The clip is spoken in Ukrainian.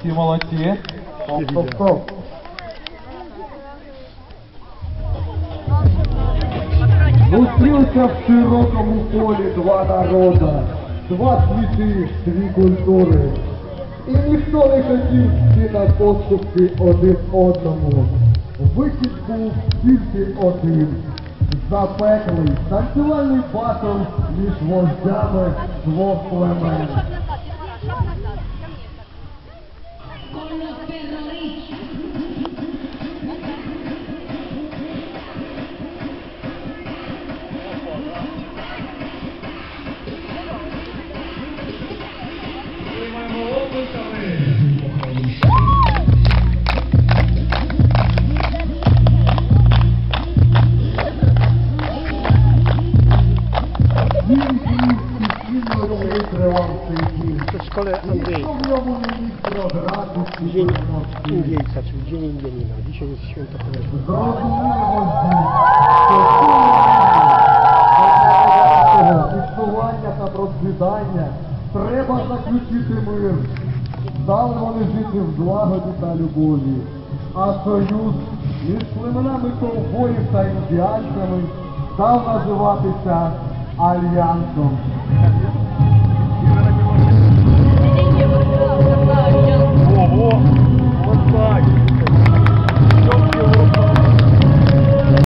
Всі молодці. Стоп. Зустрілися в широкому полі два народа, два світи, дві культури. І ніхто не хотів йти на поступки один одному. Вихід був тільки один. Запеклий танцювальний батл між вождями двох племен. To w szkole Andrzejka. Dzień Indejca, czyli Dzień Indianina. Dzisiaj jest święto Існування та процвітання треба заключити мир. Дали вони жити в злагоді та любові. А союз між племенами ковбоїв та індіанцями став називатися Альянсом. Ого! Вот так!